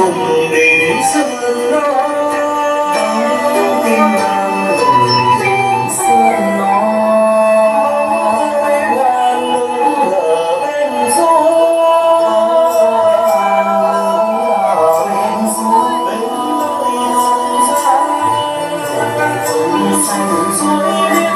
cùng đêm xuân nó tim nàng đêm xuân nó bên ngàn nắng ở bên gió bên nơi non xanh suối biết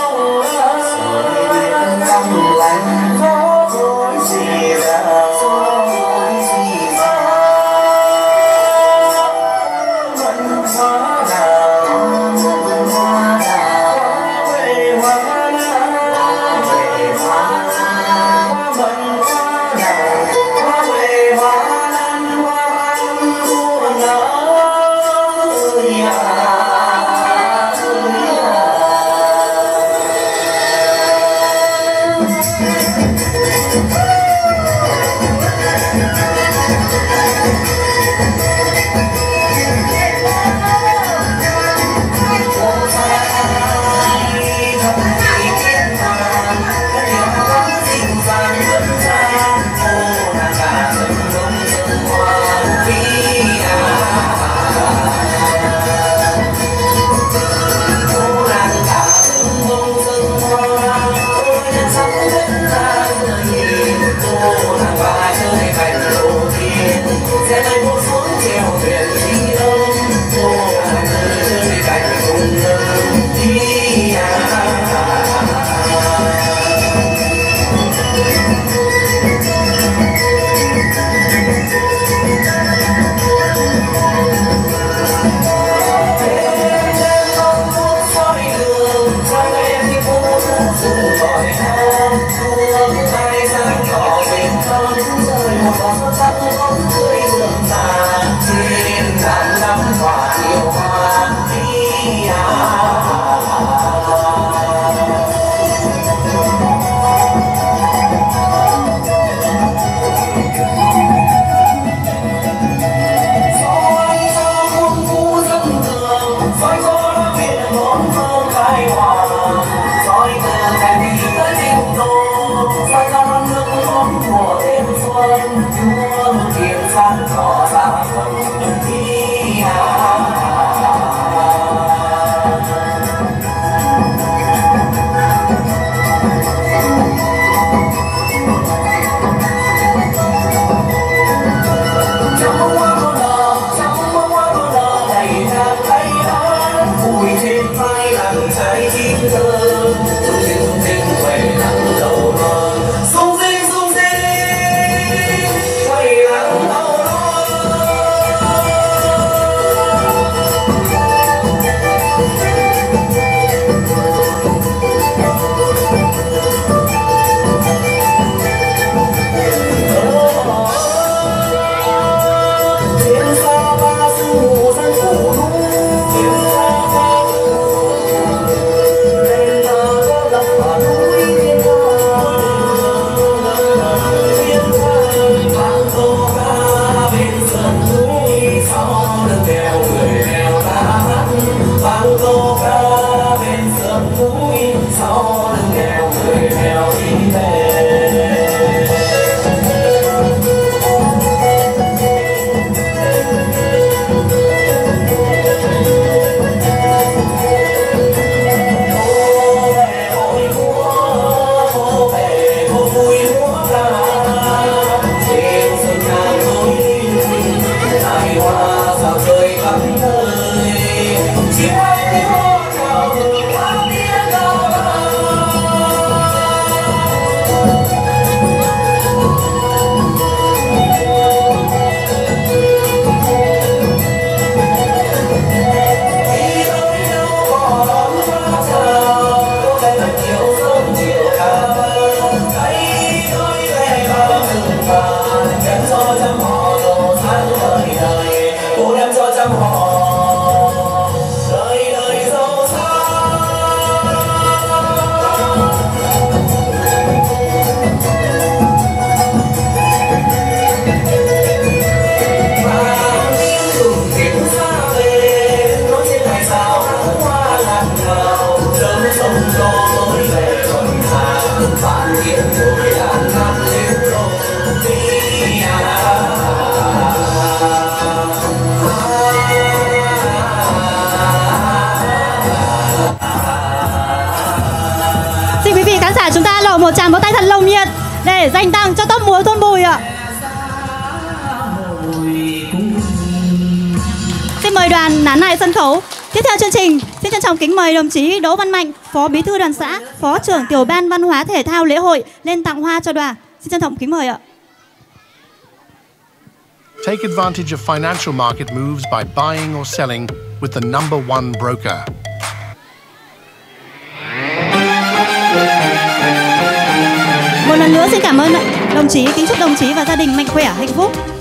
lòng lạnh gió thôi gì ra để dành tặng cho top múa Thôn Bùi ạ. Xin mời đoàn nán lại sân khấu. Tiếp theo chương trình, xin trân trọng kính mời đồng chí Đỗ Văn Mạnh, Phó Bí thư Đoàn xã, Phó trưởng Tiểu ban Văn hóa Thể thao Lễ hội lên tặng hoa cho đoàn. Xin trân trọng kính mời ạ. Take advantage of financial market moves by buying or selling with the #1 broker. Một lần nữa xin cảm ơn đồng chí, kính chúc đồng chí và gia đình mạnh khỏe, hạnh phúc.